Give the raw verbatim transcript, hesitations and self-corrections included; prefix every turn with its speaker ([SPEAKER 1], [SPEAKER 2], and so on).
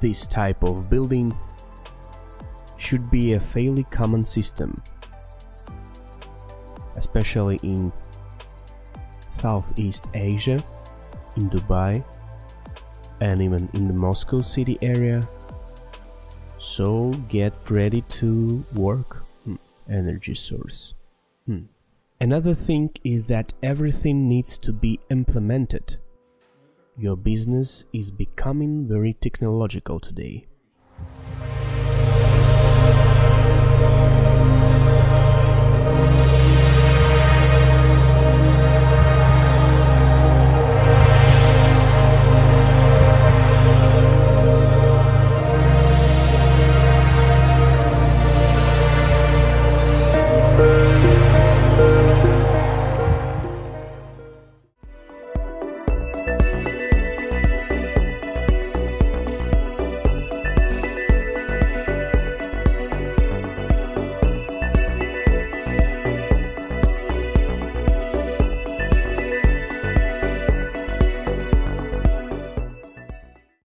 [SPEAKER 1] this type of building should be a fairly common system, especially in Southeast Asia, in Dubai, and even in the Moscow city area. So get ready to work. Hmm. Energy source. Hmm. Another thing is that everything needs to be implemented. Your business is becoming very technological today.